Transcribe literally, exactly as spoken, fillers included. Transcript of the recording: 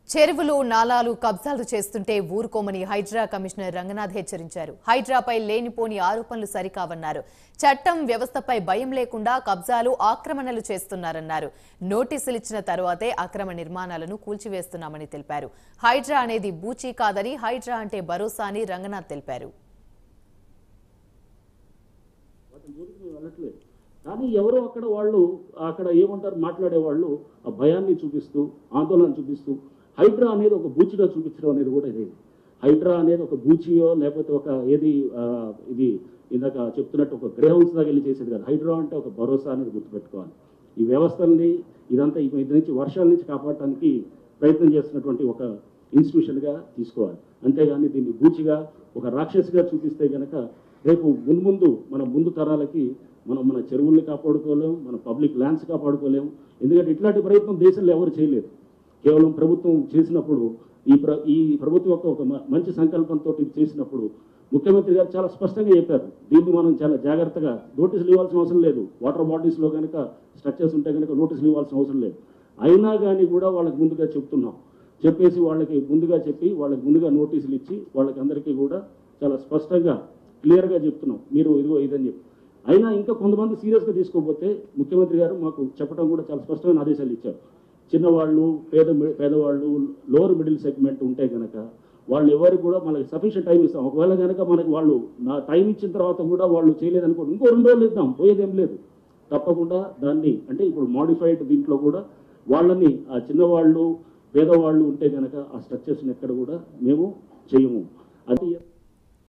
చెరువులు నాలాలు కబ్జాలు చేస్తుంటే ఊరుకోమని హైడ్రా కమిషనర్ రంగనాథ్ హెచ్చరించారు. హైడ్రాపై లేనిపోని ఆరోపణలు సరికావన్నారు. చట్టం వ్యవస్థపై భయం లేకుండా కబ్జాలు ఆక్రమణలు చేస్తున్నారన్నారు. నోటీసులు ఇచ్చిన తరువాతే అక్రమ నిర్మాణాలను కూల్చివేస్తున్నామని తెలిపారు. హైడ్రా అనేది బూచీ కాదని, హైడ్రా అంటే భరోసా అని రంగనాథ్ తెలిపారు. కానీ ఎవరో అక్కడ వాళ్ళు అక్కడ ఏమంటారు మాట్లాడే వాళ్ళు ఆ భయాన్ని చూపిస్తూ ఆందోళన చూపిస్తూ హైడ్రా అనేది ఒక బూచిగా చూపించడం అనేది కూడా ఇదే. హైడ్రా అనేది ఒక బూచియో లేకపోతే ఒక ఏది ఇది ఇందాక చెప్తున్నట్టు ఒక గ్రే హౌస్ దాకా వెళ్ళి చేసేది కాదు. హైడ్రా అంటే ఒక భరోసా అనేది గుర్తుపెట్టుకోవాలి. ఈ వ్యవస్థల్ని ఇదంతా ఇది నుంచి వర్షాల నుంచి కాపాడటానికి ప్రయత్నం చేస్తున్నటువంటి ఒక ఇన్స్టిట్యూషన్గా తీసుకోవాలి. అంతేగాని దీన్ని బూచిగా ఒక రాక్షసిగా చూపిస్తే కనుక రేపు మున్ముందు మన ముందు తరాలకి మనం మన చెరువుల్ని కాపాడుకోలేము, మన పబ్లిక్ ల్యాండ్స్ కాపాడుకోలేము. ఎందుకంటే ఇట్లాంటి ప్రయత్నం దేశంలో ఎవరు చేయలేదు. కేవలం ప్రభుత్వం చేసినప్పుడు ఈ ప్ర ఈ ప్రభుత్వం యొక్క ఒక మంచి సంకల్పంతో చేసినప్పుడు ముఖ్యమంత్రి గారు చాలా స్పష్టంగా చెప్పారు. దీన్ని మనం చాలా జాగ్రత్తగా నోటీసులు ఇవ్వాల్సిన అవసరం లేదు. వాటర్ బాడీస్లో కనుక స్ట్రక్చర్స్ ఉంటే కనుక నోటీసులు ఇవ్వాల్సిన అవసరం లేదు. అయినా కానీ కూడా వాళ్ళకి ముందుగా చెప్తున్నాం. చెప్పేసి వాళ్ళకి ముందుగా చెప్పి వాళ్ళకి ముందుగా నోటీసులు ఇచ్చి వాళ్ళకి అందరికీ కూడా చాలా స్పష్టంగా క్లియర్గా చెప్తున్నాం, మీరు ఇదిగో ఇదని చెప్పి. అయినా ఇంకా కొంతమంది సీరియస్గా తీసుకోకపోతే ముఖ్యమంత్రి గారు మాకు చెప్పడం కూడా చాలా స్పష్టమైన ఆదేశాలు ఇచ్చారు. చిన్నవాళ్ళు, పేద పేదవాళ్ళు, లోవర్ మిడిల్ సెగ్మెంట్ ఉంటే కనుక వాళ్ళు ఎవరికి కూడా మనకి సఫిషియెంట్ టైం ఇస్తాం. ఒకవేళ కనుక మనకి వాళ్ళు నా టైం ఇచ్చిన తర్వాత కూడా వాళ్ళు చేయలేదనుకోండి, ఇంకో రెండు రోజులు ఇద్దాం, పోయేదేం లేదు. తప్పకుండా దాన్ని అంటే ఇప్పుడు మాడిఫైడ్ దీంట్లో కూడా వాళ్ళని ఆ చిన్నవాళ్ళు పేదవాళ్ళు ఉంటే కనుక ఆ స్ట్రక్చర్స్ని ఎక్కడ కూడా మేము చేయము. అది